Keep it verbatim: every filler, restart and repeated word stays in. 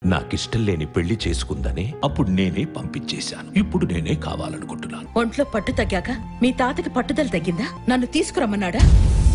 నాకిష్టం లేని పెళ్లి చేసుకుందని అప్పుడు నేనే పంపించేశాను. ఇప్పుడు నేనే కావాలనుకుంటున్నాను. ఒంట్లో పట్టు తగ్గాక మీ తాతకి పట్టుదల తగ్గిందా? నన్ను తీసుకురమ్మన్నాడా?